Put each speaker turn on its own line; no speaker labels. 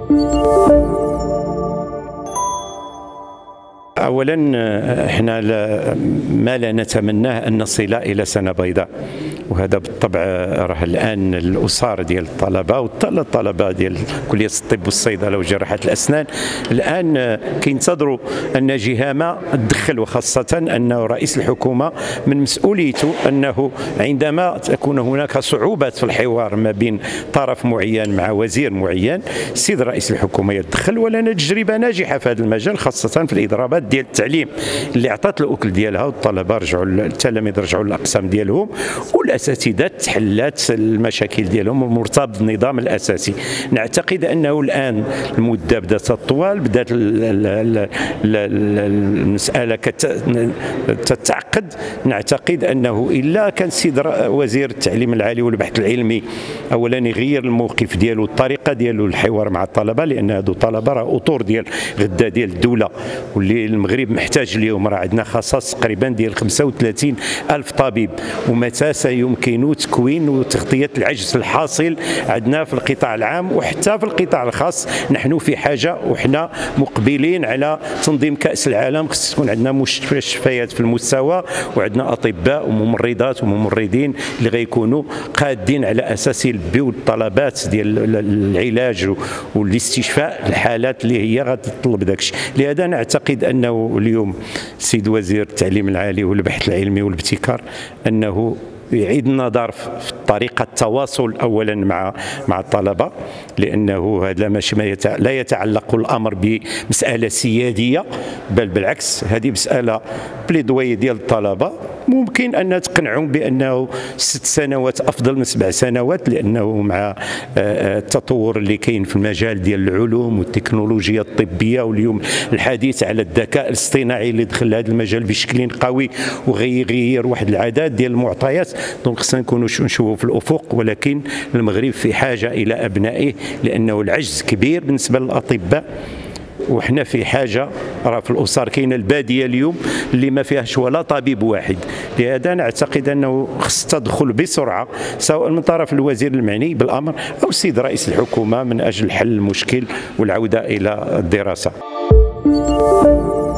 أولا احنا ما لا نتمناه أن نصل إلى سنة بيضاء، وهذا بالطبع راه الآن الأسر ديال الطلبة والطلبة ديال كلية الطب والصيدلة وجراحة الأسنان الآن كينتظروا أن جهة ما تدخل، وخاصة أن رئيس الحكومة من مسؤوليته أنه عندما تكون هناك صعوبات في الحوار ما بين طرف معين مع وزير معين، السيد رئيس الحكومة يتدخل. ولنا تجربة ناجحة في هذا المجال، خاصة في الإضرابات ديال التعليم اللي عطات الأكل ديالها، والطلبة رجعوا، التلاميذ رجعوا للأقسام ديالهم، والأساتذة تحلات المشاكل ديالهم ومرتبط النظام الأساسي. نعتقد أنه الآن المدة بدات تطول، بدات المسألة تتعقد. نعتقد أنه إلا كان السيد وزير التعليم العالي والبحث العلمي أولا يغير الموقف ديالو، الطريقة ديالو للحوار مع الطلبة، لأن هادو الطلبة راه أطور ديال غدا ديال الدولة، واللي المغرب محتاج اليوم. راه عندنا خصاص تقريبا ديال 35 ألف طبيب، ومتى سيمكن تكوين وتغطية العجز الحاصل عندنا في القطاع العام وحتى في القطاع الخاص. نحن في حاجة، وحنا مقبلين على تنظيم كأس العالم، خص تكون عندنا مستشفيات في المستوى، وعندنا أطباء وممرضات وممرضين اللي غيكونوا قادين على أساس يلبيو الطلبات ديال العلاج والاستشفاء الحالات اللي هي غتطلب داكشي. لهذا نعتقد أنه اليوم السيد وزير التعليم العالي والبحث العلمي والابتكار أنه يعيد النظر في طريقة التواصل أولا مع الطلبة، لأنه هذا ماشي لا يتعلق الأمر بمسألة سيادية، بل بالعكس هذه مسألة بليدوي ديال الطلبة. ممكن أن تقنعهم بأنه 6 سنوات أفضل من 7 سنوات، لأنه مع التطور اللي كاين في المجال ديال العلوم والتكنولوجيا الطبية، واليوم الحديث على الذكاء الاصطناعي اللي دخل هذا المجال بشكل قوي وغيغير واحد العدد ديال المعطيات. دونك خصنا نكونوا نشوفوا في الأفق، ولكن المغرب في حاجة إلى أبنائه، لأنه العجز كبير بالنسبة للأطباء، وحنا في حاجه. راه في الاسر كاينه الباديه اليوم اللي ما فيهاش ولا طبيب واحد. لهذا نعتقد انه خص تدخل بسرعه سواء من طرف الوزير المعني بالامر او السيد رئيس الحكومه من اجل حل المشكل والعوده الى الدراسه.